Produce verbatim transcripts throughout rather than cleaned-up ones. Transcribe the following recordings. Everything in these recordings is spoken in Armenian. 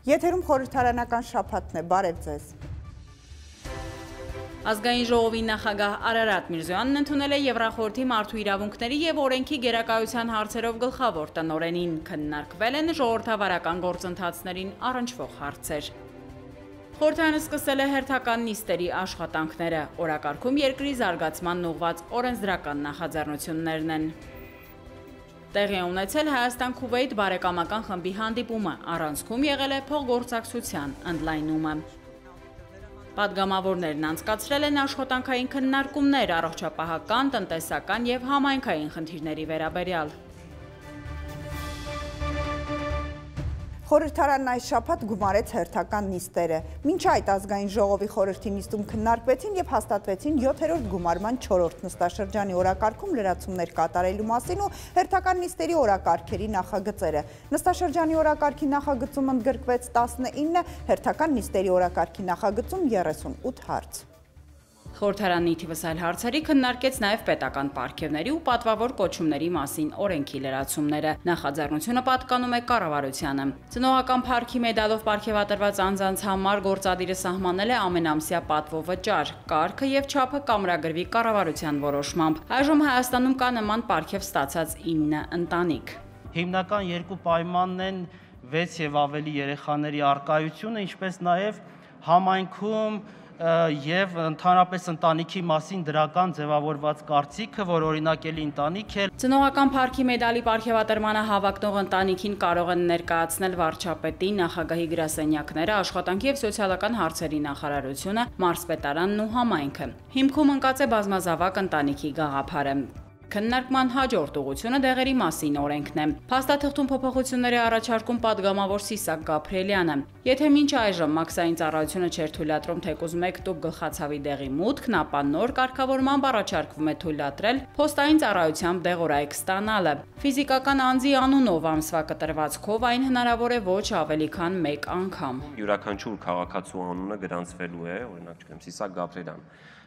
Եթերում խորհրդարանական շաբաթն է, բարև ձեզ։ Ազգային ժողովի նախագահ Արարատ Միրզոյանն ընդունել է Եվրախորհրդի մարդու իրավունքների և օրենքի գերակայության հարցերով գլխավոր տնօրենին, քննարկվել են ժողովրդավարական գործընթացներին առնչվող հարցեր։ Խորհրդարանը սկսել է հերթական նիստերի աշխատանքները, օրակարգում երկրի զարգացմանն ուղղված օրենսդրական նախաձեռնություններն են։ Տեղի է ունեցել Հայաստան-Քուվեյթ բարեկամական խմբի հանդիպումը, առանցքում եղել է փոխգործակցության ընդլայնումը։ Պատգամավորներն անցկացրել են աշխատանքային քննարկումներ առողջապահական, տնտեսական և համայնքային խնդիրների վերաբերյալ։ Խորհրդարանն այս շաբաթ գումարեց հերթական նիստերը։ Մինչ այդ ազգային ժողովի խորհրդի նիստում քննարկվեցին և հաստատվեցին յոթերորդ գումարման չորրորդ նստաշրջանի օրակարգում լրացումներ կատարելու մասին ու հերթական նիստերի օրակարգերի նախագծերը։ Նստաշրջանի օրակարգի նախագծում ընդգրկվեց տասնինը, հերթական նիստերի օրակարգի նախագծում եռեսունութ հարց։ Խորհրդարանը թիվս այլ հարցերի քննարկեց նաև պետական պարգևների ու պատվավոր կոչումների մասին օրենքի լրացումները։ Նախաձեռնությունը պատկանում է կառավարությանը։ Ծնողական փառքի մեդալով պարգևատրված անձանց համար գործադիրը սահմանել է ամենամսյա պատվովճար, կարգը և չափը կամրագրվի կառավարության որոշմամբ։ Այժմ Հայաստանում կա նման պարգև ստացած ինը ընտանիք։ Հիմնական երկու պայմանն են վեց եւ ավելի երեխաների առկայությունը, ինչպես նաև համայնքում և ընդհանրապես ընտանիքի մասին դրական ձևավորված կարծիքը, որ օրինակելի ընտանիք է։ Ծնողական փառքի մեդալի պարգևատրմանը հավակնող ընտանիքին կարող են ներկայացնել վարչապետի, նախագահի գրասենյակները, աշխատանքի և սոցիալական հարցերի նախարարությունը, մարզպետարանն ու համայնքը։ Հիմքում ընկած է բազմազավակ ընտանիքի գաղափարը։ Քննարկման հաջորդ ուղղությունը դեղերի մասին օրենքն է։ Փաստաթղթում փոփոխություններ է առաջարկում պատգամավոր Սիսակ Գաբրիելյանը։ Եթե մինչ այժմ մաքսային ծառայությունը չէր թույլատրում թեկուզ մեկ տուփ գլխացավի դեղի մուտքն, ապա նոր կարգավորմամբ առաջարկվում է թույլատրել փոստային ծառայությամբ դեղորայք ստանալը։ Ֆիզիկական անձի անունով ամսվա կտրվածքով այն հնարավոր է ոչ ավելի քան մեկ անգամ։ Յուրաքանչյուր քաղաքացու անունը գրանցվելու է, օրինակ չգիտեմ, Սիսակ Գաբրիելյան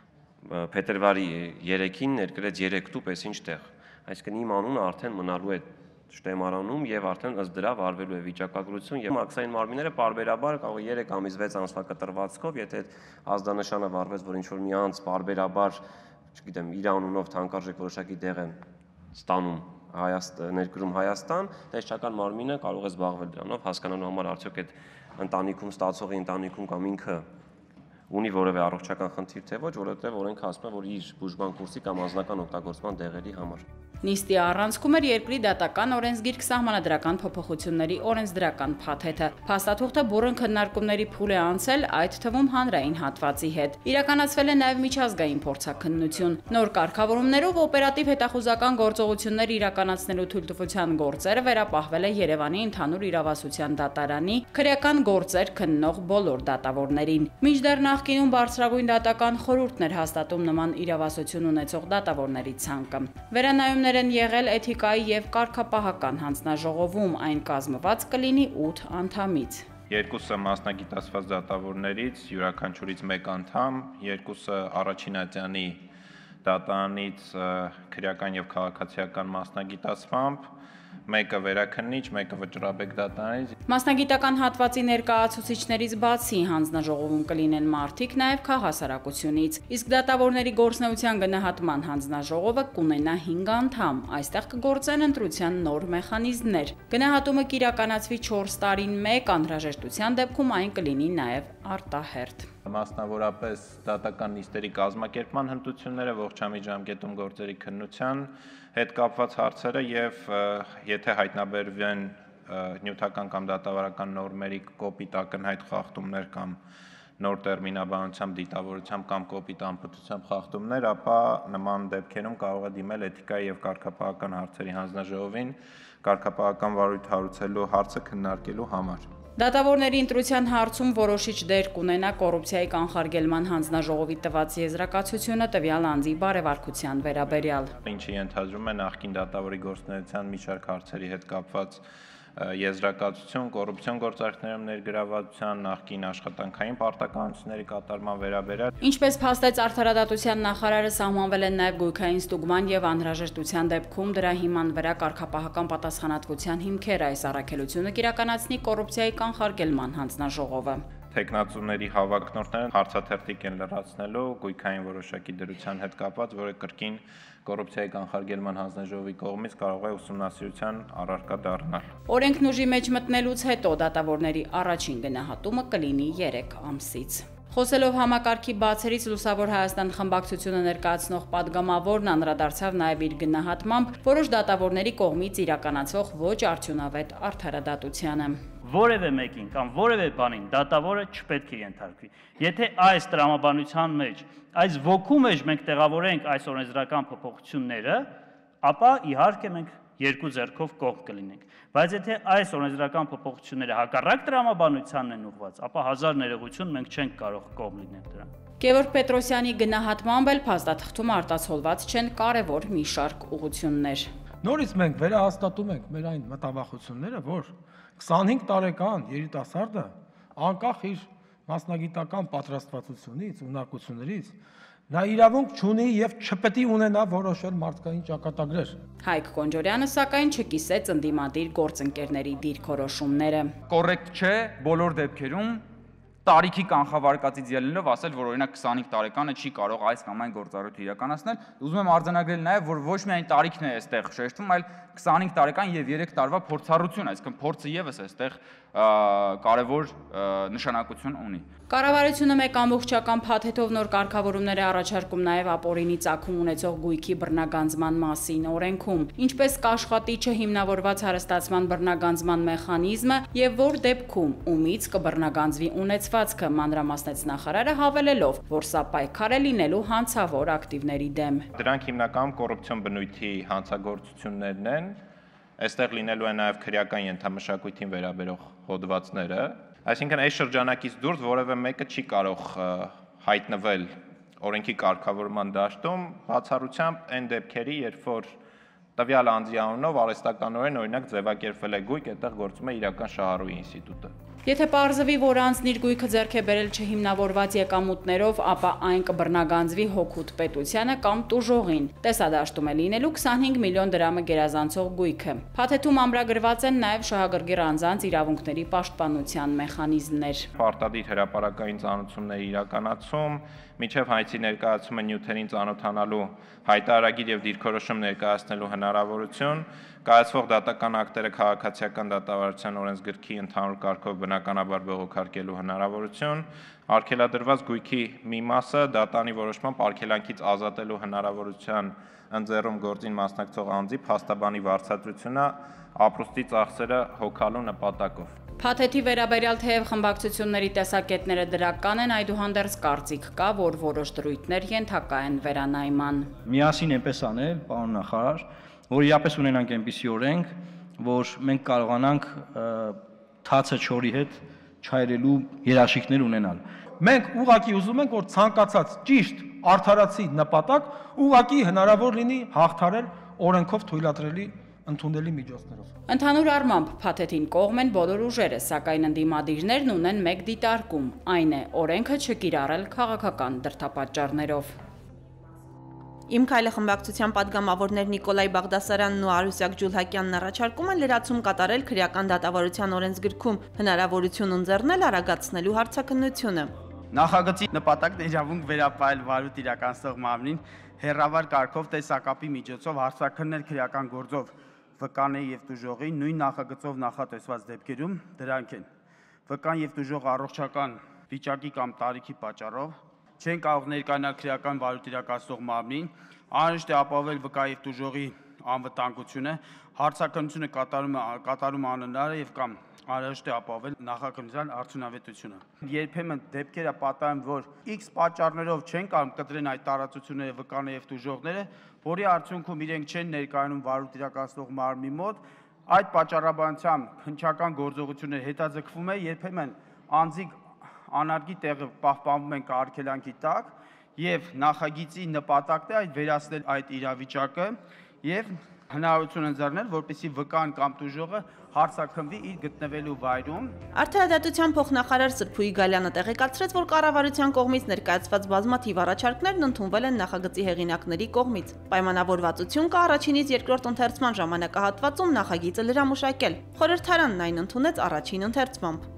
փետրվարի երեքին ներկրեց երեք տուփ, այսինչ տեղ։ Այսինքն իմ անունը արդեն մնալու է շտեմարանում եւ արդեն ըստ դրա վարվելու է վիճակագրություն եւ մաքսային մարմինները պարբերաբար կարող է երեք ամիս վեց ամսվա կտրվածքով, եթե ազդանշանը վարվեց, որ ինչ որ մի անձ պարբերաբար, չգիտեմ, իր անունով թանկարժեք որոշակի դեղ է ստանում Հայաստան, ներկրում Հայաստան, տեսչական մարմինը կարող է զբաղվել դրանով, հասկանալու համար արդյոք այդ ընտանիքում ստացողի ընտանիքում կամ ինքը ունի որևէ առողջական խնդիր թե ոչ, որովհետև օրենքը ասում է, որ իր բուժման կուրսի կամ անձնական օգտագործման դեղերի համար։ Նիստի առանցքում էր երկրի դատական օրենսգիրք սահմանադրական փոփոխությունների օրենսդրական փաթեթը։ Փաստաթուղթը բուռն քննարկումների փուլ է անցել, այդ թվում հանրային հատվածի հետ։ Իրականացվել է նաև միջազգային փորձաքննություն։ Նոր կարգավորումներով օպերատիվ հետախուզական գործողություններ իրականացնելու թույլտվության գործերը վերապահվել է Երևանի ընդհանուր իրավասության դատարանի քրեական գործեր քննող բոլոր դատավորներին։ Մինչդեռ նախկինում բարձրագույն դատական խորհուրդն էր հաստատում նման իրավասություն ունեցող դատավորների ցանկը։ Վերանայումներ են եղել էթիկայի և կարգապահական հանձնաժողովում, այն կազմված կլինի ութ անդամից։ Երկուսը մասնագիտացված դատավորներից, յուրաքանչյուրից մեկ անդամ, երկուսը առաջինատյանի դատարանից քրեական և քաղաքացիական մասնագիտացմամբ, մեկը վերաքննիչ, մեկը վճռաբեկ դատարանից։ Մասնագիտական հատվածի ներկայացուցիչներից բացի հանձնաժողովում կլինեն մարդիկ նաև քաղաքասարակությունից, իսկ դատավորների գործունեության գնահատման հանձնաժողովը կունենա հինգ անդամ, այստեղ կգործեն ընտրության նոր մեխանիզմներ։ Գնահատումը կիրականացվի չորս տարին մեկ, անհրաժեշտության դեպքում այն կլինի նաև արտահերթ։ Մասնավորապես դատական նիստերի կազմակերպման հմտությունները, ողջամիտ ժամկետում գործերի քննության հետ կապված հարցերը եւ եթե հայտնաբերվեն նյութական կամ դատավարական նորմերի կոպիտ ակնհայտ խախտումներ կամ նոր տերմինաբանությամբ, դիտավորությամբ կամ կոպիտ անպտղությամբ խախտումներ, ապա նման դեպքերում կարող է դիմել էթիկայի եւ կարգապահական հարցերի հանձնաժողովին կարգապահական վարույթ հարուցելու հարցը քննարկելու համար։ Դատավորների ընտրության հարցում որոշիչ դեր կունենա կոռուպցիայի կանխարգելման հանձնաժողովի տված եզրակացությունը տվյալ անձի բարևարկության վերաբերյալ։ Ինչը ենթադրում է նախկին դատավորի գործունեության մի շարք հարցերի հետ կապված եզրակացություն կոռուպցիոն գործարքներում ներգրավվածության, նախկին աշխատանքային պարտականությունների կատարման վերաբերյալ։ Ինչպես փաստեց Արդարադատության նախարարը, սահմանվել են նաև գույքային ստուգման եւ անհրաժեշտության դեպքում դրա հիման վրա կարգապահական պատասխանատվության հիմքեր այս առաքելությունը կիրականացնի կոռուպցիայի կանխարգելման հանձնաժողովը։ Տեխնացուների հավակնորդները հարցաթերթիկ են լրացնելու գույքային որոշակի դրության հետ կապված, որը կրկին կոռուպցիայի կանխարգելման հանձնաժողովի կողմից կարող է ուսումնասիրության առարկա դառնալ։ Օրենքն ուժի մեջ մտնելուց հետո դատավորների առաջին գնահատումը կլինի երեք ամսից։ Խոսելով համակարգի բացերից Լուսավոր Հայաստան խմբակցությունը ներկայացնող падգամավորն անդրադարձավ նաև իր գնահատմամբ որոշ դատավորների կողմից իրականացվող ոչ արդյունավետ արդարադատությանը։ Որևէ մեկին կամ որևէ բանին դատավորը չպետք է ենթարկվի։ Եթե այս տրամաբանության մեջ, այս ոգու մեջ մենք տեղավորենք այս օրենսդրական փոփոխությունները, ապա իհարկե մենք երկու ձեռքով կողմ կլինենք։ Բայց եթե այս օրենսդրական փոփոխությունները հակառակ տրամաբանությանն են ուղղված, ապա հազար ներողություն մենք չենք կարող կողմ լինել դրան։ Գևորգ Պետրոսյանի գնահատմամբ էլ փաստաթղթում արտացոլված չեն կարևոր մի շարք ուղղություններ։ Նորից մենք վերահաստատում ենք մեր այն մտավախությունները, որ քսանհինգ տարեկան երիտասարդը անկախ իր մասնագիտական պատրաստվածությունից, ունակություններից նա իրավունք չունի եւ չպետք է ունենա որոշել մարդկային ճակատագրեր։ Հայկ Կոնջորյանը սակայն չկիսեց ընդդիմադիր գործընկերների դիրքորոշումները։ Կոռեկտ չէ բոլոր դեպքերում տարիքի կանխավարկածից ելնելով ասել, որ օրինակ քսանհինգ տարեկանը չի կարող այս կամ այն գործառույթը իրականացնել։ Ուզում եմ արձանագրել նաև, որ ոչ միայն տարիքն է այստեղ շեշտվում, այլ քսանհինգ տարեկան եւ երեք տարվա փորձառություն, այսինքն փորձը եւս այստեղ կարևոր նշանակություն ունի։ Կառավարությունը մեկ ամբողջական փաթեթով նոր կարգավորումներ է առաջարկում նաև ապօրինի ծագում ունեցող գույքի բռնագանձման մասին օրենքում, ինչպես կաշխատի չհիմնավորված հարստացման բռնագանձման մեխանիզմը եւ որ դեպքում ումից կբռնագանձվի ունեցվածքը, մանրամասնեց նախարարը, հավելելով, որ սա պայքար է լինելու հանցավոր ակտիվների դեմ։ Դրանք հիմնականում կոռուպցիոն բնույթի հանցագործություններն են, այստեղ լինելու է նաև քրեական ենթամշակույթին վերաբերող հոդվածները։ Այսինքն այս շրջանակից դուրս որևէ մեկը չի կարող հայտնվել օրենքի կարգավորման դաշտում բացառությամբ այն դեպքերի, երբ որ տվյալ անձի անունով արհեստականորեն օրինակ ձևակերպվել է գույք, այդտեղ գործում է իրական շահառուի ինստիտուտը։ Եթե պարզվի, որ անձն իր գույքը ձեռք է բերել չհիմնավորված եկամուտներով, ապա այն կբռնագանձվի հօգուտ պետությանը կամ տուժողին։ Տեսադաշտում է լինելու քսանհինգ միլիոն դրամը գերազանցող գույքը։ Փաթեթում ամրագրված են նաև շահագրգիռ անձանց իրավունքների պաշտպանության մեխանիզմներ։ Պարտադիր հրապարակային ծանոթությունների իրականացում, միջև հայցի ներկայացումը նյութերին ծանոթանալու հայտարարագիր եւ դիրքորոշում ներկայացնելու հնարավորություն, կայացվող դատական ակտերը քաղաքացիական դատավարության օրենսգրքի ընդհանուր կարգով բնականաբար բողոքարկելու հնարավորություն, արգելադրված գույքի մի մասը դատանի որոշմամբ արգելանքից ազատելու հնարավորության ընձեռում գործին մասնակցող անձի փաստաբանի վարձատրությունը ապրուստի ծախսերը հոգալու նպատակով։ Փաթեթի վերաբերյալ թեև խմբակցությունների տեսակետները դրական են, այդուհանդերձ կարծիք կա, որ որոշ դրույթներ ենթակա են վերանայման։ Միասին այնպես անել, պարոն նախարար, որ իրապես ունենանք այնպիսի օրենք, որ մենք կարողանանք թացը չորի հետ չայրելու երաշխիքներ ունենալ։ Մենք ուղղակի ուզում ենք, որ ցանկացած ճիշտ արդարացի նպատակ ուղղակի հնարավոր լինի հաղթարել օրենքով թույլատրելի ընդունելի միջոցներով։ Ընդհանուր առմամբ փաթեթին կողմ են բոլոր ուժերը, սակայն ընդդիմադիրներն ունեն մեկ դիտարկում, այն է օրենքը չկիրառել քաղաքական դրդապատճառներով։ Իմ քայլը խմբակցության падգամավորներ Նիկոլայ Բաղդասարյանն ու Արուսյակ Ջուլհակյանն առաջարկում են լրացում կատարել քրեական դատավարության օրենսգրքում, հնարավորություն ընձեռնել արագացնելու հարցաքննությունը։ Նախագծի նպատակն է իրավունք վերապահել վարույթ իրականացնող մարմնին հեռավար կարգով տեսակապի միջոցով հարցաքննել քրեական գործով վկանե եւ տուժողի նույն նախագծով նախատեսված դեպքերում դրանք են. վկան եւ տուժող առողջական վիճակի կամ տարիքի պատճառով չեն կարող ներկայանալ քրեական վարույթ իրականացնող մարմնին, անհրաժեշտ է ապահովել վկա եւ տուժողի անվտանգությունը, հարցաքննությունը կատարում կատարում անհնար է եւ կամ անհրաժեշտ է ապահովել նախաքննության արդյունավետությունը։ Երբեմն դեպքերը պատահում, որ X պատճառներով չեն կարող կտրեն այդ տարածությունները վկանե եւ տուժողները, որի արդյունքում իրենք չեն ներկայանում վարույթ իրականացնող մարմնի մոտ, այդ պատճառաբանությամբ հնչական գործողությունները հետաձգվում է, երբեմն անձի անարգի տեղը պահպանվում են արգելանքի տակ եւ նախագիծի նպատակն է այդ վերացնել այդ իրավիճակը եւ հնարավորություն ընձեռնել, որպեսզի վկան կամ տուժողը հարցաքննվի իր գտնվելու վայրում։ Արդարադատության փոխնախարար Սրփուի Գալյանը տեղեկացրեց, որ կառավարության կողմից ներկայացված բազմաթիվ առաջարկներն ընդունվել են նախագծի հեղինակների կողմից։ Պայմանավորվածություն կա առաջինից երկրորդ ընթերցման ժամանակահատվածում նախագիծը լրամուշակել։ Խորհրդարանն այն ընդունեց առաջին ընթերցմամբ։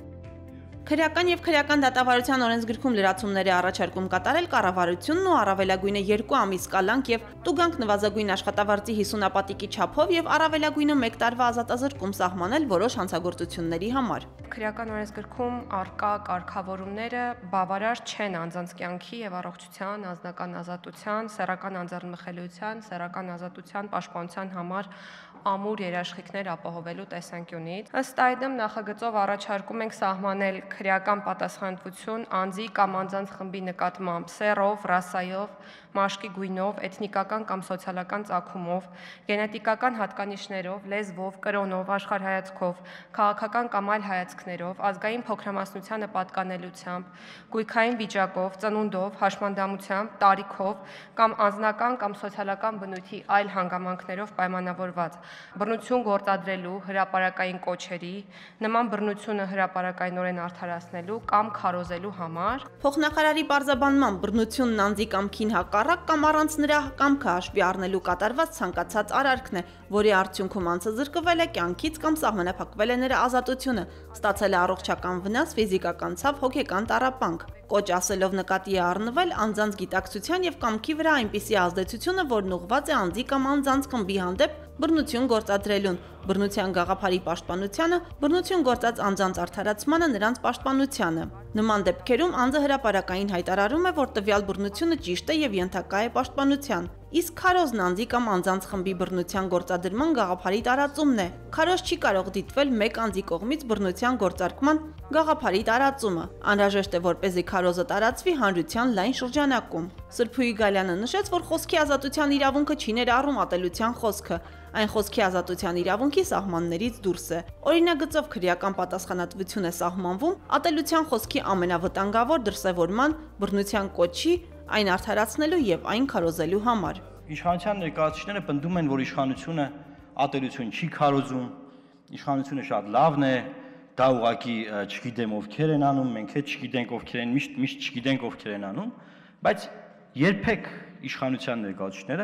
Քրեական եւ քրեական դատավարության օրենսգրքում լրացումների առաջարկում կատարել կառավարությունն ու առավելագույնը երկու ամիս կալանք եւ տուգանք նվազագույն աշխատավարձի հիսունապատիկի չափով եւ առավելագույնը մեկ տարվա ազատազրկում սահմանել որոշ հանցագործությունների համար։ Քրեական օրենսգրքում արկա կարգավորումները բավարար չեն անձանց կյանքի եւ առողջության, անձնական ազատության, սեռական անձեռնմխելիության, սեռական ազատության պաշտպանության համար ամուր երաշխիքներ ապահովելու տեսանկյունից։ Ըստ այդմ նախագծով առաջարկում ենք սահմանել քրեական պատասխանատվություն անձի կամ անձանց խմբի նկատմամբ սեռով, ռասայով, մաշկի գույնով, էթնիկական կամ սոցիալական ծագումով, գենետիկական հատկանիշներով, լեզվով, կրոնով, աշխարհայացքով, քաղաքական կամ այլ հայացքներով, ազգային փոքրամասնությանը պատկանելությամբ, գույքային վիճակով, ծնունդով, հաշմանդամությամբ, տարիքով կամ անձնական կամ սոցիալական բնույթի այլ հանգամանքներով պայմանավորված բռնություն գործադրելու, հրապարակային կոչերի, նման բռնությունը հրապարակայնորեն արդարացնելու կամ քարոզելու համար։ Փոխնախարարի պարզաբանմամբ բռնությունն անձի կամքին հակառակ կամ առանց նրա կամքը հաշվի առնելու կատարված ցանկացած արարքն է, որի արդյունքում անձը զրկվել է կյանքից կամ սահմանափակվել է նրա ազատությունը, ստացել է առողջական վնաս, ֆիզիկական ցավ, հոգեկան տառապանք։ Կոչ ասելով նկատի է առնվել անձանց գիտակցության եւ կամքի վրա այնպիսի ազդեցությունը, որն ուղղված է անձի կամ անձանց խմբի հանդեպ բռնություն գործադրելուն, բռնության գաղափարի պաշտպանությանը, բռնություն գործած անձանց արդարացմանը, նրանց պաշտպանությանը։ Նման դեպքերում անձը հրապարակային հայտարարում է, որ տվյալ բռնությունը ճիշտ է եւ ենթակա է պաշտպանության։ Իսկ քարոզն անձի կամ անձանց խմբի բռնության գործադրման գաղափարի տարածումն է։ Քարոզ չի կարող դիտվել մեկ անձի կողմից բռնության գործարկման գաղափարի տարածումը։ Անհրաժեշտ է, որպեսզի քարոզը տարածվի հանրության լայն շրջանակում։ Սրփուի Գալյանը նշեց, որ խոսքի ազատության իրավունքը չի ներառում ատելության խոսքը, այն խոսքի ազատության իրավունքի սահմաններից դուրս է։ Օրինագծով քրեական պատասխանատվություն է սահմանվում ատելության խոսքի ամենավտանգավոր դրսևորման, բռնության կոչի, այն արդարացնելու եւ այն քարոզելու համար։ Իշխանության ներկայացուցիչները պնդում են, որ իշխանությունը ատելություն չի քարոզում, իշխանությունը շատ լավն է, դա ուղղակի չգիտեմ ովքեր են անում, մենք էլ չգիտենք ովքեր են, միշտ միշտ չգիտենք ովքեր են անում, բայց երբեք իշխանության ներկայացուցիչները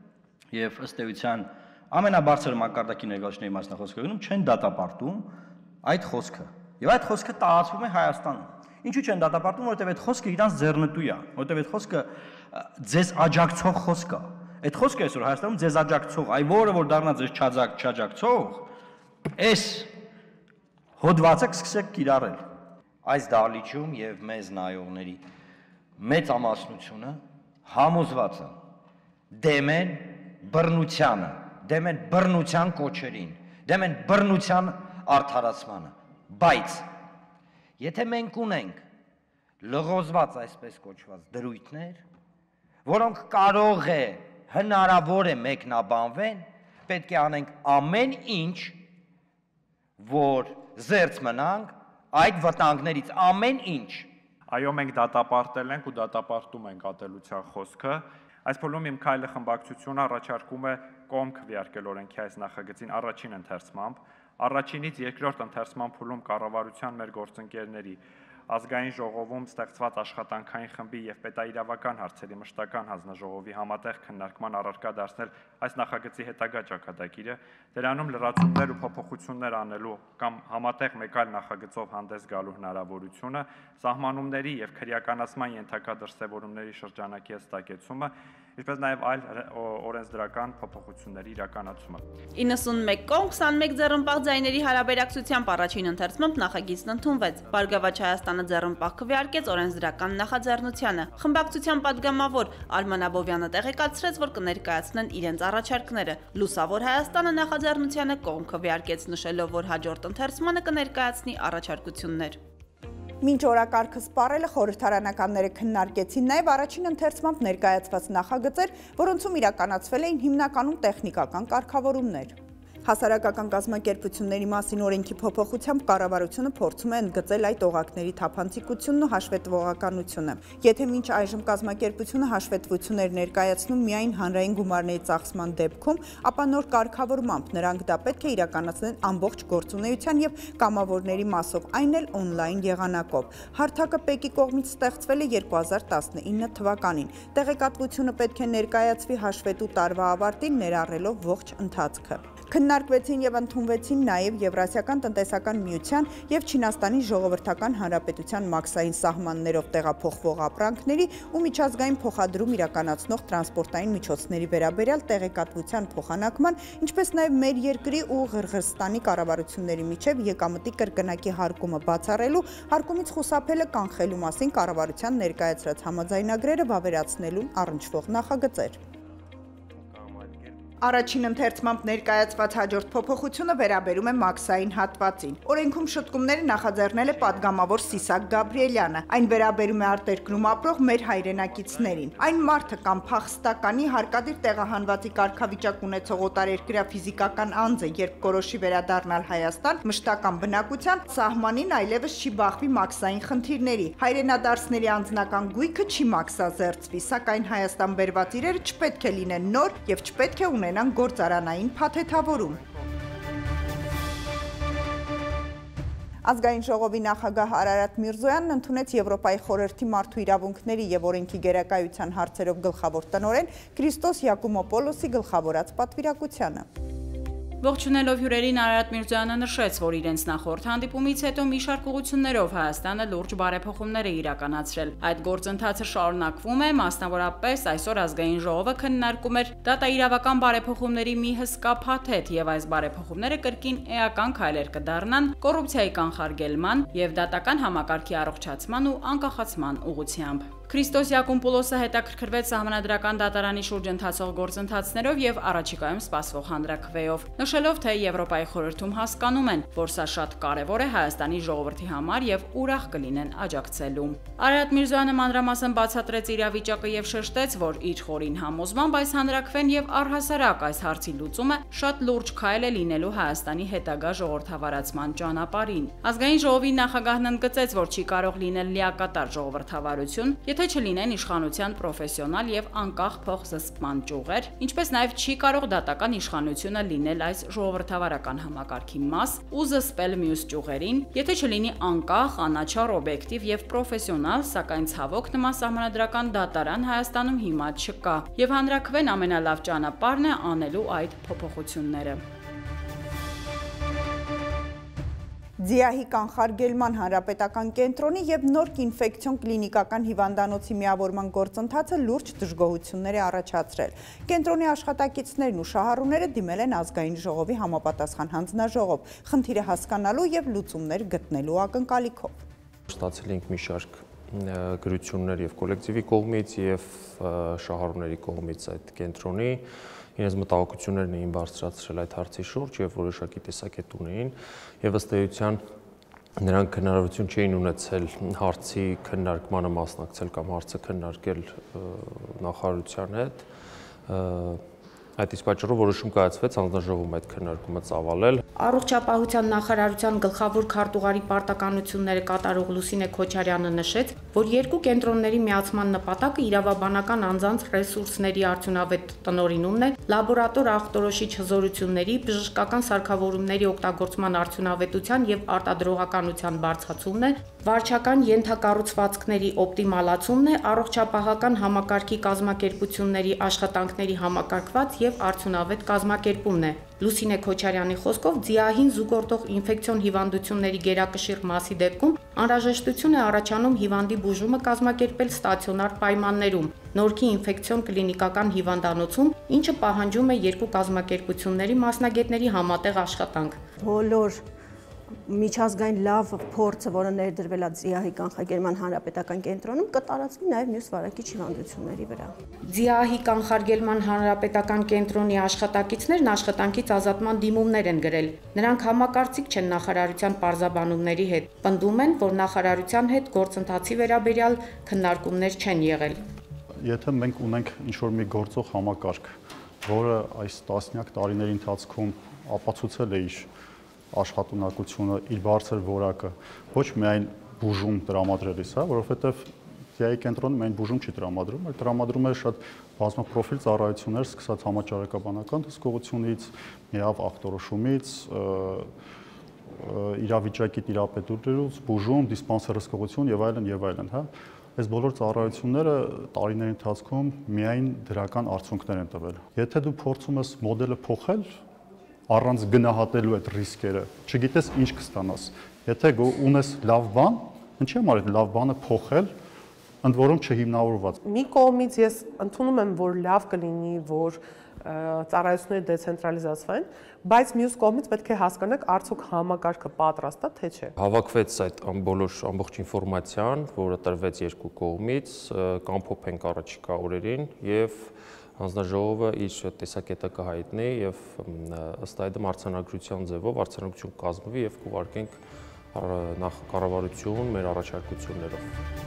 եւ ըստ էության ամենաբարձր մակարդակի ներկայացուցիչների մասնախոսքերում չեն դատապարտում այդ խոսքը։ Եվ այդ խոսքը տարածվում է Հայաստանում։ Ինչու չեն դատապարտում, որովհետև այդ խոսքը իրանց ձեռնտու է, որովհետև այդ խոսքը ձեզ աջակցող խոսք է։ Այդ խոսքը այսօր Հայաստանում ձեզ աջակցող, այ որը որ դառնա ձեզ չաջակ չաջակցող, այս հոդվածը կսկսեք կիրառել։ Այս դահլիճում եւ մեզ նայողների մեծ ամասնությունը համոզված է դեմ են բռնությանը, դեմ են բռնության կոչերին, դեմ են բռնության արդարացմանը, բայց եթե մենք ունենք լղոզված այսպես կոչված դրույթներ, որոնք կարող է հնարավոր է մեկնաբանվեն, պետք է անենք ամեն ինչ, որ զերծ մնանք այդ վտանգներից ամեն ինչ։ Այո, մենք դատապարտել ենք ու դատապարտում ենք ատելության խոսքը։ Այս փուլում իմ քայլը խմբակցությունը առաջարկում է կողմ քվեարկել օրենքի այս նախագծին առաջին ընթերցմամբ, առաջինից երկրորդ ընթերցման փուլում կառավարության մեր գործընկերների ազգային ժողովում ստեղծված աշխատանքային խմբի եւ պետաիրավական հարցերի մշտական հանձնաժողովի համատեղ քննարկման առարկա դարձնել այս նախագծի հետագա ճակատագիրը, դրանում լրացումներ ու փոփոխություններ անելու կամ համատեղ մեկ այլ նախագծով հանդես գալու հնարավորությունը, սահմանումների եւ քրեականացման ենթակա դրսեւորումների շրջանակի հստակեցումը, ինչպես նաև այլ օրենսդրական փոփոխությունների իրականացումը։ իննսունմեկ կողմ քսանմեկ ձեռնպահ ձայների հարաբերակցությամբ առաջին ընթերցմամբ նախագիծն ընդունվեց։ Բարգավաճ Հայաստանը ձեռնպահ քվեարկեց օրենսդրական նախաձեռնությանը։ Խմբակցության падգամավոր Արման Աբովյանը տեղեկացրեց, որ կներկայացնեն իրենց առաջարկները։ Լուսավոր Հայաստանը նախաձեռնությանը կողմ քվեարկեց, նշելով, որ հաջորդ ընթերցմանը կներկայացնի առաջարկություններ։ Մինչ օրակարգը սպառելը խորհրդարանականները քննարկեցին նաև առաջին ընթերցմամբ ներկայացված նախագծեր, որոնցում իրականացվել էին հիմնականում տեխնիկական կարգավորումներ։ Հասարակական կազմակերպությունների մասին օրենքի փոփոխությամբ կառավարությունը փորձում է ընդգծել այդ օղակների թափանցիկությունն ու հաշվետվողականությունը։ Եթե մինչ այժմ կազմակերպությունը հաշվետվություն էր ներկայացնում միայն հանրային գումարների ծախսման դեպքում, ապա նոր կարգավորմամբ նրանք դա պետք է իրականացնեն ամբողջ գործունեության եւ կամավորների մասով, այն էլ օնլայն եղանակով։ Հարթակը ՊԵԿ-ի կողմից ստեղծվել է երկու հազար տասնինը թվականին։ Տեղեկատվությունը պետք է ներկայացվի հաշվետու տարվա ավարտին, ներառելով ողջ ընթացքը։ Քննարկվեցին եւ ընդունվեցին նաեւ Եվրասիական տնտեսական միության եւ Չինաստանի Ժողովրդական Հանրապետության մաքսային սահմաններով տեղափոխվող ապրանքների ու միջազգային փոխադրում իրականացնող տրանսպորտային միջոցների վերաբերյալ տեղեկատվության փոխանակման, ինչպես նաեւ մեր երկրի ու Ղրղըզստանի կառավարությունների միջև եկամտի կրկնակի հարկումը բացառելու, հարկումից խուսափելը կանխելու մասին կառավարության ներկայացրած համաձայնագրերը վավերացնելուն առնչվող նախագծեր։ Առաջին ընթերցմամբ ներկայացված հաջորդ փոփոխությունը վերաբերում է մաքսային հատվածին։ Օրենքում շտկումները նախաձեռնել է падգամավոր Սիսակ Գաբրիելյանը։ Այն վերաբերում է արտերկրում ապրող մեր հայրենակիցներին։ Այն մարդը կամ փախստականի հարկադիր տեղահանվածի կարգավիճակ ունեցող օտարերկրյա ֆիզիկական անձ է, երբ կորոշի վերադառնալ Հայաստան, մշտական բնակության, սահմանին այլևս չի բախվի մաքսային խնդիրների։ Հայրենադարձների անձնական գույքը չի մաքսազերծվի, սակայն Հայաստան բերված իրերը չպետք է լինեն նոր եւ չպետք է ունենան գործարանային փաթեթավորում։ Ազգային ժողովի նախագահ Արարատ Միրզոյանն ընդունեց Եվրոպայի խորհրդի մարդու իրավունքների եւ օրենքի գերակայության հարցերով գլխավոր տնօրեն Քրիստոս Յակոմոպոլոսի գլխավորած պատվիրակությանը։ Ողջունելով հյուրերին Արարատ Միրզոյանը նշեց, որ իրենց նախորդ հանդիպումից հետո մի շարք ուղղություններով Հայաստանը լուրջ բարեփոխումներ է իրականացրել։ Այդ գործընթացը շարունակվում է, մասնավորապես այսօր ազգային ժողովը քննարկում էր դատաիրավական բարեփոխումների մի հսկա փաթեթ եւ այս բարեփոխումները կրկին էական քայլեր կդառնան կոռուպցիայի կանխարգելման եւ դատական համակարգի առողջացման ու անկախացման ուղղությամբ։ Քրիստոս Յակոմպոլոսը հետաքրքրվեց սահմանադրական դատարանի շուրջ ընթացող գործընթացներով եւ առաջիկայում սպասվող հանրաքվեով, նշելով, թե Եվրոպայի խորհրդում հասկանում են, որ սա շատ կարեւոր է Հայաստանի ժողովրդի համար եւ ուրախ կլինեն աջակցելու։ Արարատ Միրզոյանը մանրամասն բացատրեց իրավիճակը եւ շեշտեց, որ իր խորին համոզմամբ այս հանրաքվեն եւ առհասարակ այս հարցի լուծումը շատ լուրջ քայլ է լինելու Հայաստանի հետագա ժողովրդավարացման ճանապարհին։ Ազգային ժողովի նախագահն ընդգծեց, որ չի կարող լինել լիակատար ժողովրդավարություն, եթե չլինեն իշխանության պրոֆեսիոնալ եւ անկախ փոխզսպման ճյուղեր, ինչպես նաեւ չի կարող դատական իշխանությունը լինել այս ժողովրդավարական համակարգի մաս ու զսպել մյուս ճյուղերին, եթե չլինի անկախ, անաչառ, օբյեկտիվ եւ պրոֆեսիոնալ, սակայն ցավոք նման սահմանադրական դատարան Հայաստանում հիմա չկա, եւ հանրաքվեն ամենալավ ճանապարհն է անելու այդ փոփոխությունները։ Ձիահի կանխարգելման հանրապետական կենտրոնի եւ Նորք ինֆեկցիոն կլինիկական հիվանդանոցի միավորման գործընթացը լուրջ դժգոհություններ է առաջացրել։ Կենտրոնի աշխատակիցներն ու շահառուները դիմել են ազգային ժողովի համապատասխան հանձնաժողով, խնդիրը հասկանալու եւ լուծումներ գտնելու ակնկալիքով։ Ստացել ենք մի շարք գրություններ եւ կոլեկտիվի կողմից եւ շահառուների կողմից այդ կենտրոնի իրենց մտահոգություններն էին բարձրացրել այդ հարցի շուրջ եւ որոշակի տեսակետ ունեին եւ ըստ էության նրանք հնարավորություն չէին ունեցել հարցի քննարկմանը մասնակցել կամ հարցը քննարկել նախարարության հետ այդ իսկ պատճառով որոշում կայացվեց հանձնաժողովում այդ քննարկումը ծավալել։ Առողջապահության նախարարության գլխավոր քարտուղարի պարտականությունները կատարող Լուսինե Քոչարյանը նշեց, որ երկու կենտրոնների միացման նպատակը իրավաբանական անձանց ռեսուրսների արդյունավետ տնօրինումն է, լաբորատոր ախտորոշիչ հզորությունների, բժշկական սարքավորումների օգտագործման արդյունավետության եւ արտադրողականության բարձրացումն է, վարչական ենթակառուցվածքների օպտիմալացումն է, առողջապահական համակարգի կազմակերպությունների աշխատանքների համակարգված եւ արդյունավետ կազմակերպումն է։ Լուսինե Քոչարյանի խոսքով ձիահին զուգորդող ինֆեկցիոն հիվանդությունների գերակշիռ մասի դեպքում անհրաժեշտություն է առաջանում հիվանդի բուժումը կազմակերպել ստացիոնար պայմաններում, Նորքի ինֆեկցիոն կլինիկական հիվանդանոցում, ինչը պահանջում է երկու կազմակերպությունների մասնագետների համատեղ աշխատանք։ Բոլոր միջազգային լավ փորձը, որը ներդրվել է ձիահի կանխարգելման հանրապետական կենտրոնում, կտարածվի նաև մյուս վարակիչ հիվանդությունների վրա։ Ձիահի կանխարգելման հանրապետական կենտրոնի աշխատակիցներն աշխատանքից ազատման դիմումներ են գրել։ Նրանք համակարծիք չեն նախարարության պարզաբանումների հետ, պնդում են, որ նախարարության հետ գործընթացի վերաբերյալ քննարկումներ չեն եղել։ Եթե մենք ունենք ինչ-որ մի գործող համակարգ, որը այս տասնյակ տարիների ընթացքում ապացուցել է իր աշխատունակությունը, իր բարձր որակը, ոչ միայն բուժում տրամադրելիս, հա, որովհետև ԴԻԱ-ի կենտրոնը միայն բուժում չի տրամադրում, այլ տրամադրում է շատ բազմապրոֆիլ ծառայություններ, սկսած համաճարակաբանական դասկողությունից, միավ ախտորոշումից, իրավիճակի տիրապետությունից, բուժում, դիսպանսերսկողություն եւ այլն եւ այլն, հա։ Այս բոլոր ծառայությունները տարիների ընթացքում միայն դրական արդյունքներ են տվել։ Եթե դու փորձում ես մոդելը փոխել, առանց գնահատելու այդ ռիսկերը, չգիտես ինչ կստանաս։ Եթե ունես լավ բան, ինչի՞ համար այդ լավ բանը փոխել, ընդ որում չհիմնավորված։ Մի կողմից ես ընդունում եմ, որ լավ կլինի, որ ծառայությունները դեցենտրալիզացվեն, բայց մյուս կողմից պետք է հասկանանք, արդյոք համակարգը պատրաստ է, թե չէ։ Հավաքվեց այդ բոլոր ամբողջ ինֆորմացիան, որը տրվեց երկու կողմից, կամփոփենք առաջիկա օրերին եւ հանձնաժողովը իր տեսակետը կհայտնի եւ ըստ այդմ արձանագրության ձևով արձանագրություն կազմվի եւ կուղարկենք նախ կառավարություն մեր առաջարկություններով։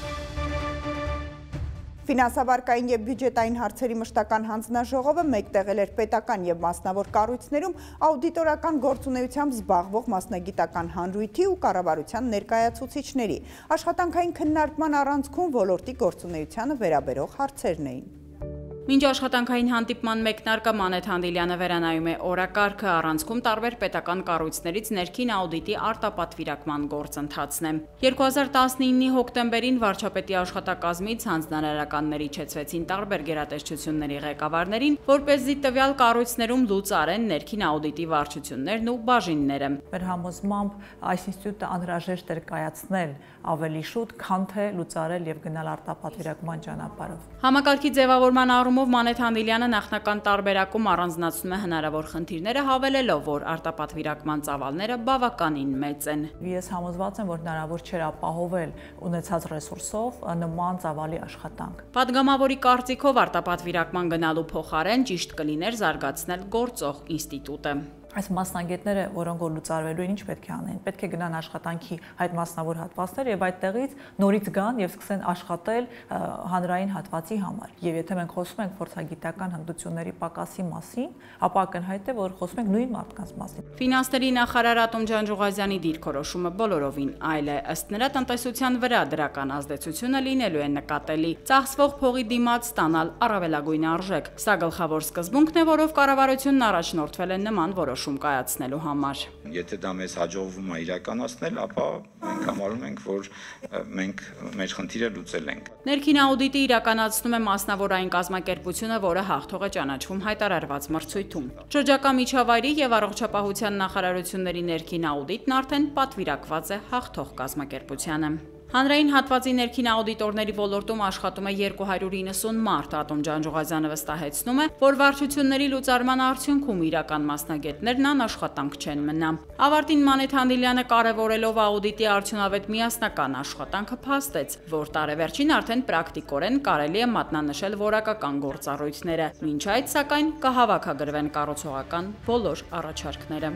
Ֆինանսավարկային եւ բյուջետային հարցերի մշտական հանձնաժողովը մեկտեղել էր պետական եւ մասնավոր կառույցներում աուդիտորական գործունեությամբ զբաղվող մասնագիտական հանրույթի ու կառավարության ներկայացուցիչների աշխատանքային քննարկման առանցքում ոլորտի գործունեությանը վերաբերող հարցերն էին։ Մինչ աշխատանքային հանդիպման մեկնարկը Մանեթ Հանդիլյանը վերանայում է օրակարգը, առանցքում տարբեր պետական կառույցներից ներքին աուդիտի արտապատվիրակման գործընթացն է։ երկու հազար տասնինի հոկտեմբերին վարչապետի աշխատակազմից հանձնարարականներ իջեցվեցին տարբեր գերատեսչությունների ղեկավարներին, որպեսզի տվյալ կառույցներում լուծարեն ներքին աուդիտի վարչություններն ու բաժինները։ Մեր համոզմամբ այս ինստիտուտը անհրաժեշտ էր կայացնել ավելի շուտ, քան թե լուծարել եւ գնալ արտապատվիրակման ճանապարհով։ Համակարգի ձևավորման առումով Մանեթ Հանդիլյանը նախնական տարբերակում առանձնացնում է հնարավոր խնդիրները, հավելելով, որ արտապատվիրակման ծավալները բավականին մեծ են։ Ես համոզված եմ, որ հնարավոր չէր ապահովել ունեցած ռեսուրսով նման ծավալի աշխատանք։ Պատգամավորի կարծիքով արտապատվիրակման գնալու փոխարեն ճիշտ կլիներ զարգացնել գործող ինստիտուտը։ Այս մասնագետները, որոնք որ լուծարվելու են, ինչ պետք է անեն։ Պետք է գնան աշխատանքի այդ մասնավոր հատվածներ եւ այդտեղից նորից գան եւ սկսեն աշխատել հանրային հատվածի համար։ Եվ եթե մենք խոսում ենք փորձագիտական հմտությունների պակասի մասին, ապա ակնհայտ է, որ խոսում ենք նույն մարդկանց մասին։ Ֆինանսների նախարար Ատոմ Ջանջուղազյանի դիրքորոշումը բոլորովին այլ է։ Ըստ նրա տնտեսության վրա դրական ազդեցությունը լինելու է նկատելի։ Ծախսվող փողի դիմաց ստանալ առավելագույն արժեք։ Սա գլխավոր սկզբունքն է, որով կառավարությունն առաջնորդվել է նման որոշում կայացնելու համար։ Եթե դա մեզ հաջողվում է իրականացնել, ապա մենք համարում ենք, որ մենք մեր խնդիրը լուծել ենք։ Ներքին աուդիտի իրականացնում է մասնավորային կազմակերպությունը, որը հաղթող է ճանաչվում հայտարարված մրցույթում։ Շրջակա միջավայրի եւ առողջապահության նախարարությունների ներքին աուդիտն արդեն պատվիրակված է հաղթող կազմակերպությանը։ Հանրային հատվածի ներքին աուդիտորների ոլորտում աշխատում է երկու հարյուր իննսուն մարդ։ Ատոմ Ջանջուղազյանը վստահեցնում է, որ վարչությունների լուծարման արդյունքում իրական մասնագետներն անաշխատանք չեն մնա։ Ավարտին Մանեթ Հանդիլյանը կարևորելով աուդիտի արդյունավետ միասնական աշխատանքը փաստեց, որ տարեվերջին արդեն պրակտիկորեն կարելի է մատնանշել որակական գործառույթները։ Մինչ այդ, սակայն, կհավաքագրվեն կառուցողական բոլոր առաջարկները։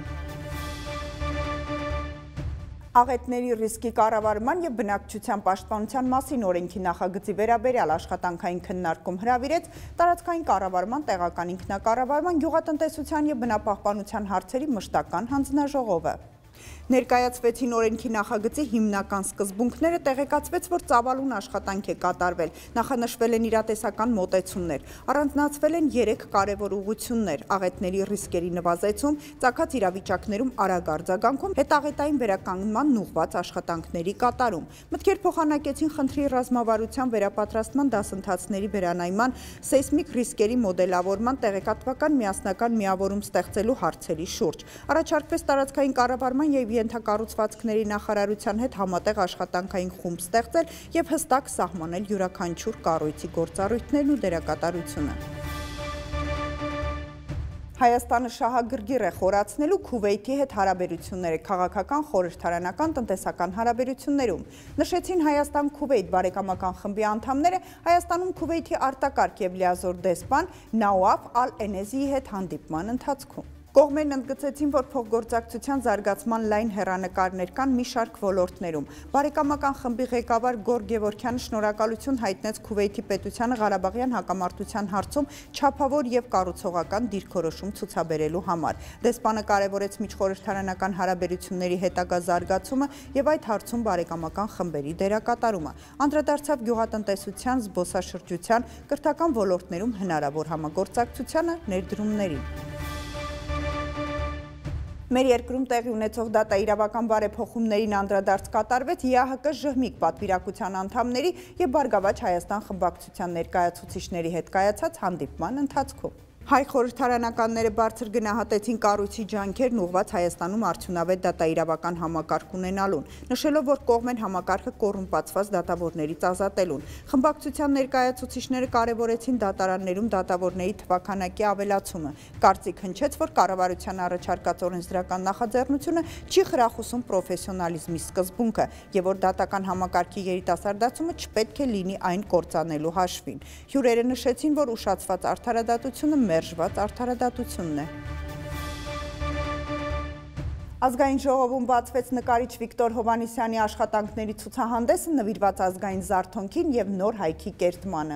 Աղետների ռիսկի կառավարման եւ բնակչության պաշտպանության մասին օրենքի նախագծի վերաբերյալ աշխատանքային քննարկում հրավիրեց տարածքային կառավարման, տեղական ինքնակառավարման, գյուղատնտեսության եւ բնապահպանության հարցերի մշտական հանձնաժողովը։ Ներկայացվեցին օրենքի նախագծի հիմնական սկզբունքները, տեղեկացվեց, որ ծավալուն աշխատանք է կատարվել, նախանշվել են իրատեսական մոտեցումներ, առանձնացվել են երեք կարևոր ուղղություններ՝ աղետների ռիսկերի նվազեցում, ծագած իրավիճակներում արագ արձագանքում, հետաղետային վերականգնման ուղղված աշխատանքների կատարում։ Մտքեր փոխանակեցին խնդրի ռազմավարության վերապատրաստման դասընթացների վերանայման, սեյսմիկ ռիսկերի մոդելավորման, տեղեկատվական միասնական միավորում ստեղծելու հարցերի շուրջ։ Առաջարկվեց տարածքային կառավարման եւ ենթակառուցվածքների նախարարության հետ համատեղ աշխատանքային խումբ ստեղծել եւ հստակ սահմանել յուրաքանչյուր կառույցի գործառույթներն ու դերակատարությունը։ Հայաստանը շահագրգիռ է խորացնելու Քուվեյթի հետ հարաբերությունները քաղաքական, խորհրդարանական, տնտեսական հարաբերություններում։ Նշեցին Հայաստան-Քուվեյթ բարեկամական խմբի անդամները Հայաստանում Քուվեյթի արտակարգ եւ լիազոր դեսպան Նաուաֆ Ալ-Էնեզիի հետ հանդիպման ընթացքում։ Կողմերն ընդգծեցին, որ փոխգործակցության զարգացման լայն հեռանկարներ կան մի շարք ոլորտներում։ Բարեկամական խմբի ղեկավար Գորգ Գևորգյանը շնորհակալություն հայտնեց Քուվեյթի պետությանը Ղարաբաղյան հակամարտության հարցում չափավոր եւ կառուցողական դիրքորոշում ցուցաբերելու համար։ Դեսպանը կարևորեց միջխորհրդարանական հարաբերությունների հետագա զարգացումը եւ այդ հարցում բարեկամական խմբերի դերակատարումը։ Անդրադարձավ գյուղատնտեսության, զբոսաշրջության, կրթական ոլորտներում հնարավոր համագործակցությանը, ներդրումներին։ Մեր երկրում տեղի ունեցող դատաիրավական բարեփոխումներին անդրադարձ կատարվեց ԵԱՀԿ ԺՀՄԻԿ պատվիրակության անդամների եւ Բարգավաճ Հայաստան խմբակցության ներկայացուցիչների հետ կայացած հանդիպման ընթացքում։ Հայ խորհրդարանականները բարձր գնահատեցին կառույցի ջանքերն ուղղված Հայաստանում արդյունավետ դատաիրավական համակարգ ունենալուն, նշելով, որ կողմ են համակարգը կոռումպացված դատավորներից ազատելուն։ Խմբակցության ներկայացուցիչները կարևորեցին դատարաններում դատավորների թվաքանակի ավելացումը։ Կարծիք հնչեց, որ կառավարության առաջարկած օրենսդրական նախաձեռնությունը չի խրախուսում պրոֆեսիոնալիզմի սկզբունքը եւ որ դատական համակարգի երիտասարդացումը չպետք է լինի այն կործանելու հաշվին։ Հյուրերը նշեցին, որ ուշացված արդարադատությունը մերժված արդարադատությունն է։ Ազգային ժողովում բացվեց նկարիչ Վիկտոր Հովհաննիսյանի աշխատանքների ցուցահանդեսը նվիրված ազգային զարթոնքին եւ նոր հայքի կերտմանը։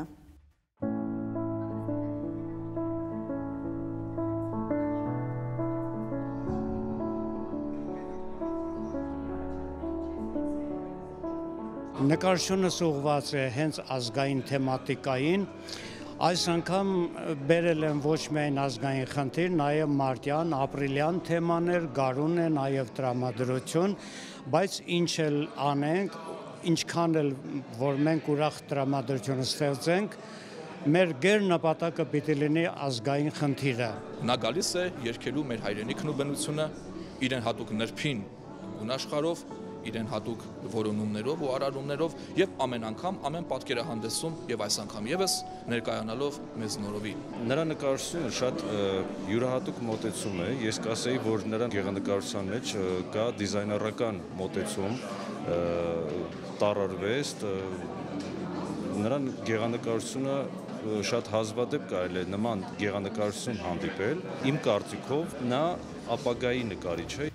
Նկարչությունը ուղղված է հենց ազգային թեմատիկային։ Այս անգամ բերել են ոչ միայն ազգային խնդիր, նաև մարտյան, ապրիլյան թեմաներ, գարուն է, նաև տրամադրություն, բայց ինչ էլ անենք, ինչքան էլ որ մենք ուրախ տրամադրություն ստեղծենք, մեր գեր նպատակը պիտի լինի ազգային խնդիրը։ Նա գալիս է երգելու մեր հայրենիքն ու բնությունը, իրեն հատուկ նրբին գունաշխարով, իրեն հատուկ որոնումներով ու արարումներով եւ ամեն անգամ ամեն պատկերահանդեսում եւ այս անգամ եւս ներկայանալով մեզ նորովի։ Նրա նկարչությունը շատ յուրահատուկ մոտեցում է, ես կասեի, որ նրա գեղանկարչության մեջ կա դիզայներական մոտեցում, տարարվեստ, նրա գեղանկարչությունը շատ հազվադեպ կարելի է նման գեղանկարչություն հանդիպել։ Իմ կարծիքով նա ապագայի նկարիչ է։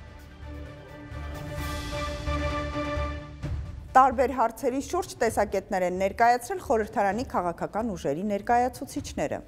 Տարբեր հարցերի շուրջ տեսակետներ են ներկայացրել խորհրդարանի քաղաքական ուժերի ներկայացուցիչները։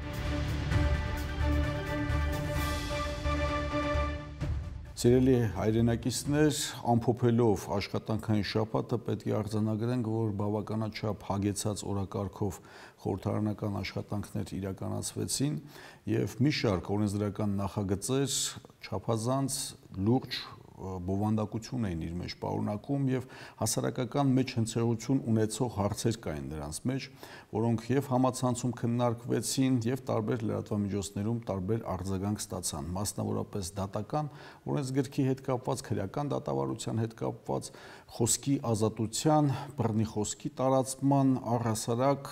Սիրելի հայրենակիցներ, ամփոփելով աշխատանքային շաբաթը պետք է արձանագրենք, որ բավականաչափ հագեցած օրակարգով խորհրդարանական աշխատանքներ իրականացվեցին եւ մի շարք օրենսդրական նախագծեր չափազանց լուրջ բովանդակություն էին իր մեջ պարունակում եւ հասարակական մեջ հնցեղություն ունեցող հարցեր կային նրանց մեջ, որոնք եւ համացանցում քննարկվեցին եւ տարբեր լրատվամիջոցներում տարբեր արձագանք ստացան, մասնավորապես դատական օրենսգրքի հետ կապված, քրեական դատավարության հետ կապված, խոսքի ազատության, բռնի խոսքի տարածման առհասարակ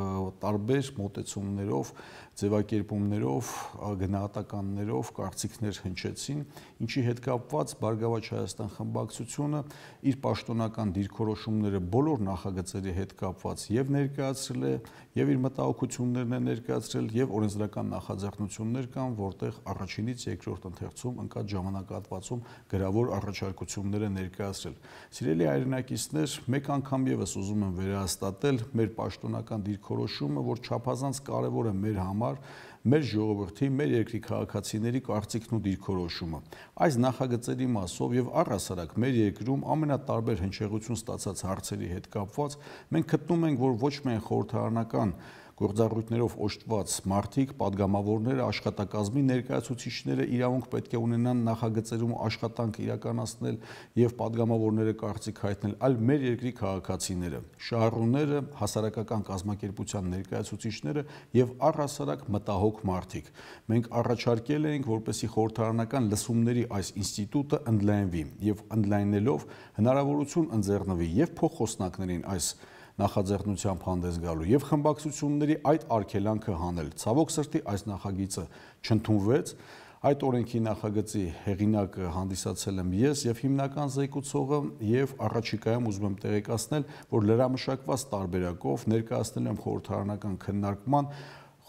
տարբեր մոտեցումներով, ձևակերպումներով, գնահատականներով կարծիքներ հնչեցին, ինչի հետ կապված Բարգավաճ Հայաստան խմբակցությունը իր պաշտոնական դիրքորոշումները բոլոր նախագծերի հետ կապված եւ ներկայացրել է, եւ իր մտահոգություններն է ներկայացրել, եւ օրենսդրական նախաձեռնություններ կան, որտեղ առաջինից երկրորդ ընթերցում ընկած ժամանակահատվածում գրավոր առաջարկություններ է ներկայացրել։ Սիրելի հայրենակիցներ, մեկ անգամ եւս ուզում եմ վերահաստատել մեր պաշտոնական դիրքորոշումը, որ չափազանց կարեւոր է մեր համար, մեր ժողովրդի, մեր երկրի քաղաքացիների կարծիքն ու դիրքորոշումը։ Այս նախագծերի մասով եւ առհասարակ մեր երկրում ամենատարբեր հնչեղություն ստացած հարցերի հետ կապված մենք գտնում ենք, որ ոչ միայն խորհրդարանական գործառույթներով օժտված մարդիկ, падգամավորները, աշխատակազմի ներկայացուցիչները իրավունք պետք է ունենան նախագծերում աշխատանք իրականացնել եւ падգամավորները կարծիք հայտնել, այլ մեր երկրի քաղաքացիները, շահառուները, հասարակական կազմակերպության ներկայացուցիչները եւ առհասարակ մտահոգ մարդիկ։ Մենք առաջարկել ենք, որպեսզի խորհրդարանական լսումների այս ինստիտուտը ընդլայնվի եւ ընդլայնելով հնարավորություն ընձեռնվի եւ փոխխոսնակներին այս նախաձեռնությամբ հանդես գալու եւ խմբակցությունների այդ արգելանքը հանել։ Ցավոք սրտի այս նախագիծը չընդունվեց։ Այդ օրենքի նախագծի հեղինակը հանդիսացել եմ ես եւ հիմնական զեկուցողը եւ առաջիկայում ուզում եմ տեղեկացնել, որ լրամշակված տարբերակով ներկայացնել եմ խորհրդարանական քննարկման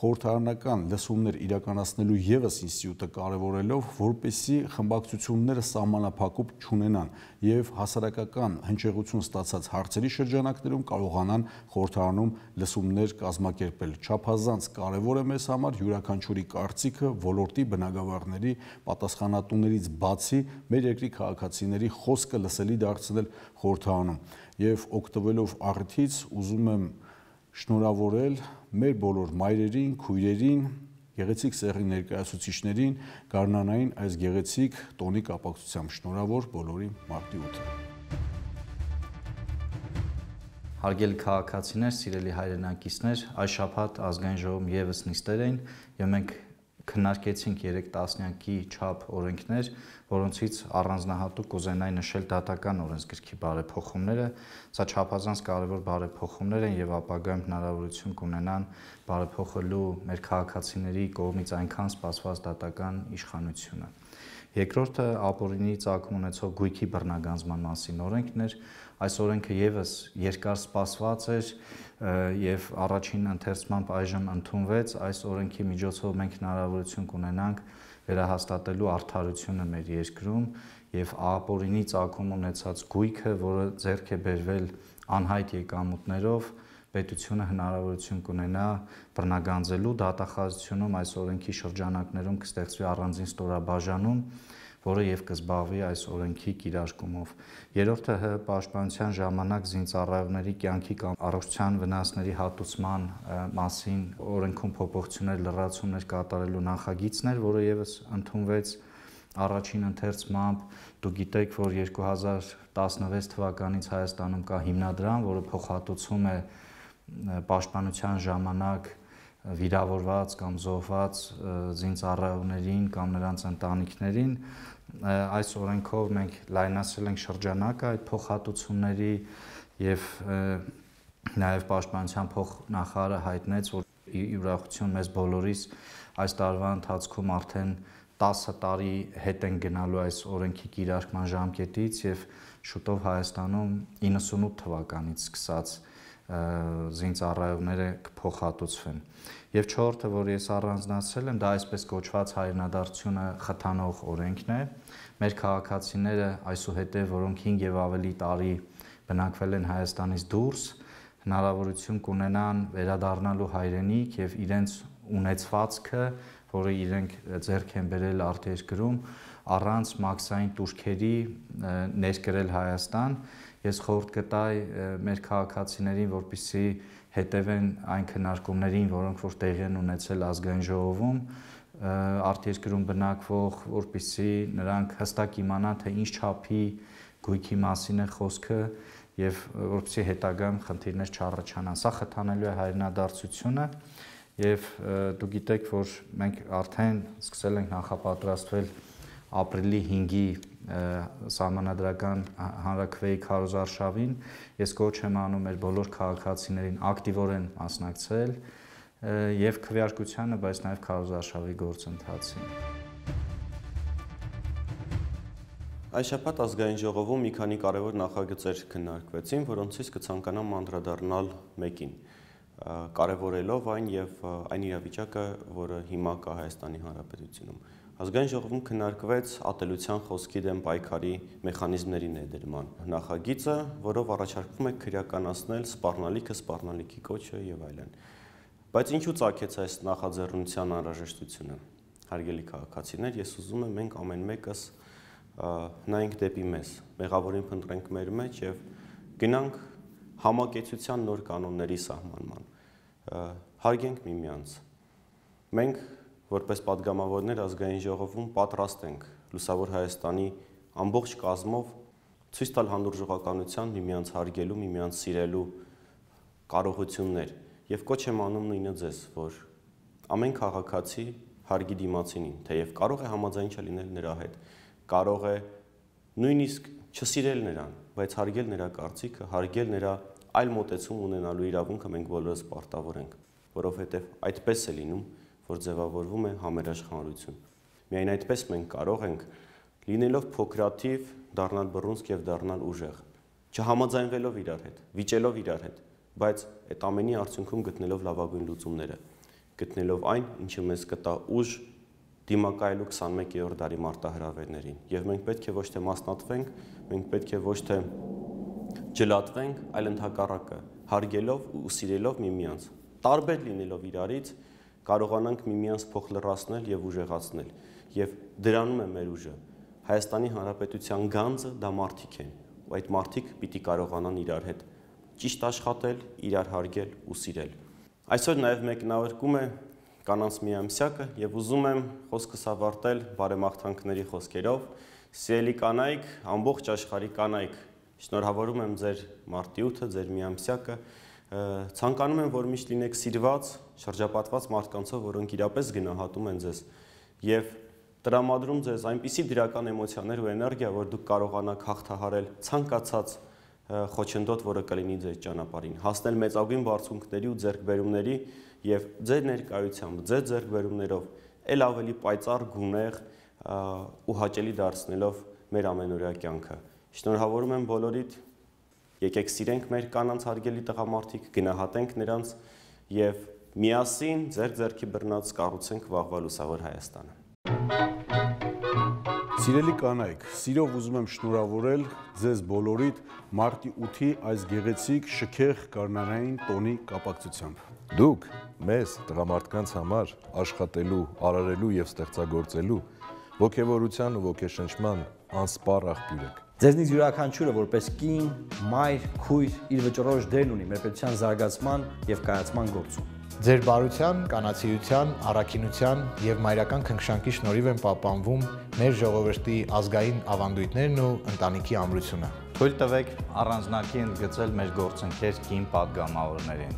խորհրդարանական լսումներ իրականացնելու ևս ինստիտուտը կարևորելով, որպեսզի խմբակցությունները սահմանափակում չունենան եւ հասարակական հնչեղություն ստացած հարցերի շրջանակներում կարողանան խորհրդարանում լսումներ կազմակերպել։ Չափազանց կարևոր է մեզ համար յուրաքանչյուրի կարծիքը ոլորտի բնագավառների պատասխանատուներից բացի մեր երկրի քաղաքացիների խոսքը լսելի դարձնել խորհրդարանում եւ օգտվելով առիթից ուզում եմ շնորհավորել մեր բոլոր մայրերին, քույրերին, գեղեցիկ սեռի ներկայացուցիչներին գարնանային այս գեղեցիկ տոնի կապակցությամբ շնորհավոր բոլորին մարտի ութը։ Հարգելի քաղաքացիներ, սիրելի հայրենակիցներ, այս շաբաթ ազգային ժողովում եւս նիստեր էին եւ մենք քննարկեցինք երեք տասնյակի չափ օրենքներ, որոնցից առանձնահատուկ կուզենայի նշել դատական օրենսգրքի բարեփոխումները, սա չափազանց կարևոր բարեփոխումներ են եւ ապագայում հնարավորություն կունենան բարեփոխելու մեր քաղաքացիների կողմից այնքան սպասված դատական իշխանությունը։ Երկրորդը ապօրինի ծագում ունեցող գույքի բռնագանձման մասին օրենքն էր։ Այս օրենքը եւս երկար սպասված էր եւ առաջին ընթերցմամբ այժմ ընդունվեց։ Այս օրենքի միջոցով մենք հնարավորություն կունենանք վերահաստատելու արդարությունը մեր երկրում եւ ապօրինի ծագում ունեցած գույքը, որը ձեռք է բերվել անհայտ եկամուտներով, պետությունը հնարավորություն կունենա բռնագանձելու դատախազությունում այս օրենքի շրջանակներում կստեղծվի առանձին ստորաբաժանում, որը եւ կզբաղվի այս օրենքի կիրարկումով։ Երրորդը ՀՀ պաշտպանության ժամանակ զինծառայողների կյանքի կամ առողջության վնասների հատուցման մասին օրենքում փոփոխություններ լրացումներ կատարելու նախագիծն էր, որը եւս ընդունվեց առաջին ընթերցմամբ։ Դուք գիտեք, որ երկու հազար տասնվեց թվականից Հայաստանում կա հիմնադրամ, որը փոխհատուցում է պաշտպանության ժամանակ վիրավորված կամ զոհված զինծառայողներին կամ նրանց ընտանիքներին։ Այս օրենքով մենք լայնացրել ենք շրջանակը այդ փոխհատուցումների եւ նաեւ պաշտպանության փոխնախարարը հայտնեց, որ ի ուրախություն մեզ բոլորիս այս տարվա ընթացքում արդեն տասը տարի հետ են գնալու այս օրենքի կիրարկման ժամկետից եւ շուտով Հայաստանում իննսունութ թվականից սկսած զինծառայողները կփոխհատուցվեն։ Եվ չորրորդը, որ ես առանձնացրել եմ, դա այսպես կոչված հայրենադարձությունը խթանող օրենքն է։ Մեր քաղաքացիները այսուհետև, որոնք հինգ եւ ավելի տարի բնակվել են Հայաստանից դուրս, հնարավորություն կունենան վերադառնալու հայրենիք եւ իրենց ունեցվածքը, որը իրենք ձեռք են բերել արտերկրում, առանց մաքսային տուրքերի ներկրել Հայաստան։ Ես խորհուրդ կտայի մեր քաղաքացիներին, որպեսզի հետևեն այն քննարկումներին, որոնք որ տեղի են ունեցել ազգային ժողովում, արտերկրում բնակվող, որպեսզի նրանք հստակ իմանան, թե ինչ չափի գույքի մասին է խոսքը եւ որպեսզի հետագայում խնդիրներ չառաջանան։ Սա խթանելու է հայրենադարձությունը եւ դուք գիտեք, որ մենք արդեն սկսել ենք նախապատրաստվել ապրիլի հինգի սահմանադրական հանրաքվեի քարոզարշավին։ Ես կոչ եմ անում մեր բոլոր քաղաքացիներին ակտիվորեն մասնակցել եւ քվեարկությանը, բայց նաեւ քարոզարշավի գործընթացին։ Այս շաբաթ ազգային ժողովում մի քանի կարևոր նախագծեր քննարկվեցին, որոնցից կցանկանամ անդրադառնալ մեկին, կարևորելով այն եւ այն իրավիճակը, որը հիմա կա Հայաստանի Հանրապետությունում։ Ազգային ժողովում քննարկվեց ատելության խոսքի դեմ պայքարի մեխանիզմների ներդրման նախագիծը, որով առաջարկվում է քրեականացնել սպառնալիքը, սպառնալիքի կոչը եւ այլն։ Բայց ինչու ծագեց այս նախաձեռնության անհրաժեշտությունը։ Հարգելի քաղաքացիներ, ես ուզում եմ մենք ամեն մեկս նայենք դեպի մեզ, մեղավորին փնտրենք մեր մեջ եւ գնանք համակեցության նոր կանոնների սահմանման։ Հարգենք միմյանց։ Մենք որպես падգամավորներ ազգային ժողովում պատրաստ ենք Լուսավոր Հայաստանի ամբողջ կազմով ցույց տալ հանդուրժողականության, միմյանց հարգելու, միմյանց սիրելու կարողություններ եւ կոչ եմ անում նույնը ձեզ, որ ամեն քաղաքացի հարգի դիմացինին, թեև կարող է համաձայն չլինել նրա հետ, կարող է նույնիսկ չսիրել նրան, բայց հարգել նրա կարծիքը, հարգել նրա այլ մոտեցում ունենալու իրավունքը մենք բոլորս պարտավոր ենք, որովհետեւ այդպես է լինում, որ ձևավորվում է համերաշխանություն։ Միայն այդպես մենք կարող ենք, լինելով փոքրաթիվ, դառնալ բռունցք եւ դառնալ ուժեղ, չհամաձայնվելով իրար հետ, վիճելով իրար հետ, բայց այդ ամենի արդյունքում գտնելով լավագույն լուծումները։ գտնելով այն, ինչը մեզ կտա ուժ դիմակայելու քսանմեկերորդ դարի մարտահրավերներին։ Եվ մենք պետք է ոչ թե մասնատվենք, մենք պետք է ոչ թե ջլատվենք, այլ ընդհակառակը հարգելով ու սիրելով միմյանց, տարբեր լինելով իրարից, կարողանանք միմյանց փոխլրացնել եւ ուժեղացնել։ Եվ դրանում է մեր ուժը։ Հայաստանի Հանրապետության գանձը դա մարդիկ են, ու այդ մարդիկ պիտի կարողանան իրար հետ ճիշտ աշխատել, իրար հարգել ու սիրել։ Այսօր նաեւ մեկնարկում է կանանց միամսյակը եւ ուզում եմ խոսքս ավարտել բարեմաղթանքների խոսքերով։ Սիրելի կանայք, ամբողջ աշխարհի կանայք, շնորհավորում եմ ձեր մարտի ութը, ձեր միամսյակը։ Ցանկանում եմ, որ միշտ լինեք սիրված, շրջապատված մարդկանցով, որոնք իրապես գնահատում են ձեզ եւ տրամադրում ձեզ այնպիսի դրական էմոցիաներ ու էներգիա, որ դուք կարողանաք հաղթահարել ցանկացած խոչընդոտ, որը կլինի ձեր ճանապարհին, հասնել մեծագույն բարձունքների ու ձեռքբերումների եւ ձեր ներկայությամբ, ձեր ձեռքբերումներով ել ավելի պայծառ, գունեղ ու հաճելի դարձնելով մեր ամենօրյա կյանքը։ Շնորհավորում եմ բոլորիդ, եկեք սիրենք մեր կանանց հարգելի տղամարդիկ, գնահատենք նրանց եւ միասին ձեր ձեռքի բռնած կառուցենք վաղվա լուսավոր Հայաստանը։ Սիրելի կանայք, սիրով ուզում եմ շնորհավորել ձեզ բոլորիդ մարտի ութի այս գեղեցիկ շքեղ գարնանային տոնի կապակցությամբ։ Դուք մեզ տղամարդկանց համար աշխատելու, արարելու եւ ստեղծագործելու ոգևորության ու ոգեշնչման անսպառ աղբյուր եք։ Ձեզնից յուրաքանչյուրը որպես կին, մայր, քույր իր վճռորոշ դերն ունի մեր պետության զարգացման եւ կայացման գործում։ Ձեր բարության, կանացիության, առաքինության եւ մայրական քնքշանքի շնորհիվ են պահպանվում մեր ժողովրդի ազգային ավանդույթներն ու ընտանիքի ամրությունը։ Թույլ տվեք առանձնակի ընդգծել մեր գործընկեր կին պատգամավորներին։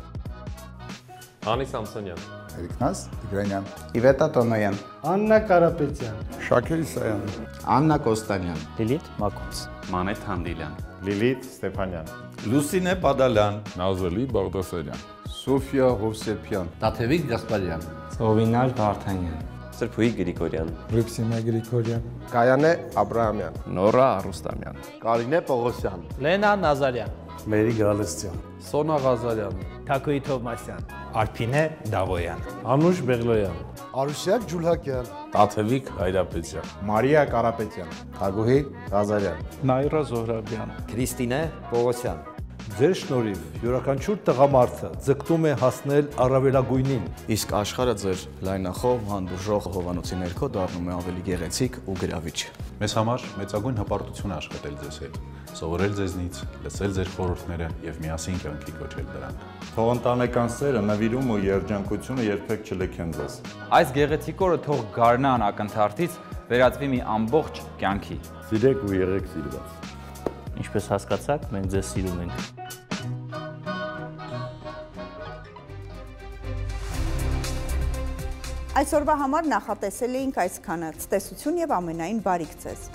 Հանի Սամսոնյան, Էրիկնաս Տիգրանյան, Իվետա Տոնոյան, Աննա Կարապետյան, Շաքեր Իսայան, Աննա Կոստանյան, Լիլիթ Մակոց, Մանեթ Հանդիլյան, Լիլիթ Ստեփանյան, Լուսինե Պադալյան, Նազելի Բաղդասարյան, Սոֆիա Հովսեփյան, Տաթևիկ Գասպարյան, Սովինար Վարդանյան, Սրփուհի Գրիգորյան, Ռուքսիմա Գրիգորյան, Կայանե Աբրահամյան, Նորա Արուստամյան, Կարինե Պողոսյան, Լենա Նազարյան, Մերի Գալստյան, Սոնա Ղազարյան, Թակոյ Թովմասյան, Արփինե Դավոյան, Անուշ Բեղլոյան, Արուսյակ Ջուլհակյան, Տաթևիկ Հայրապետյան, Մարիա Կարապետյան, Ագուհի Ղազարյան, Նայրա Զոհրաբյան, Քրիստինե Պողոսյան։ Ձեր շնորհիվ յուրաքանչյուր տղամարդը ձգտում է հասնել առավելագույնին, իսկ աշխարհը ձեր լայնախոհ, հանդուրժող հովանոցի ներքո դառնում է ավելի գեղեցիկ ու գրավիչ։ Մեզ համար մեծագույն հպարտություն է աշխատել ձեզ հետ, սովորել ձեզնից, լսել ձեր խորհուրդները եւ միասին կյանքի կոչել դրանք։ Թող ընտանեկան սերը, նվիրումը ու երջանկությունը երբեք չլքեն ձեզ։ Այս գեղեցիկ օրը թող գարնան ակնթարթից վերածվի մի ամբողջ կյանքի։ Սիրեք ու եղեք սիրված։ Ինչպես հասկացաք, մենք ձեզ սիրում ենք։ Այսօրվա համար նախատեսել էինք այսքանը։ Ցտեսություն եւ ամենայն բարիք ձեզ։